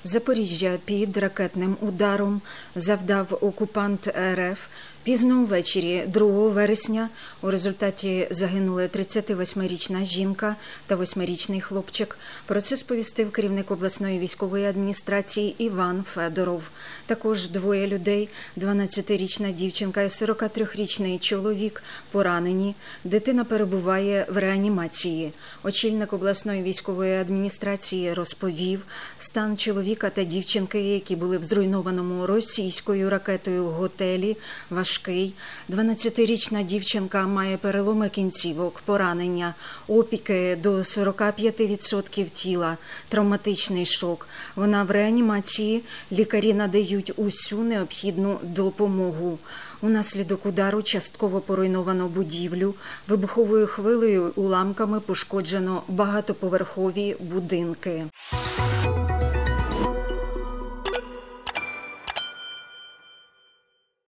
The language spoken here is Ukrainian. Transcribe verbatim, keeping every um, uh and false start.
Запоріжжя під ракетним ударом завдав окупант РФ пізно ввечері другого вересня. У результаті загинули тридцятивосьмирічна жінка та восьмирічний хлопчик. Про це сповістив керівник обласної військової адміністрації Іван Федоров. Також двоє людей – дванадцятирічна дівчинка і сорокатрирічний чоловік – поранені. Дитина перебуває в реанімації. Очільник обласної військової адміністрації розповів, стан чоловіка та дівчинки, які були в зруйнованому російською ракетою готелі, важкий. дванадцятирічна дівчинка має переломи кінцівок, поранення, опіки до сорока п'яти відсотків тіла, травматичний шок. Вона в реанімації, лікарі надають усю необхідну допомогу. Унаслідок удару частково поруйновано будівлю, вибуховою хвилею уламками пошкоджено багатоповерхові будинки.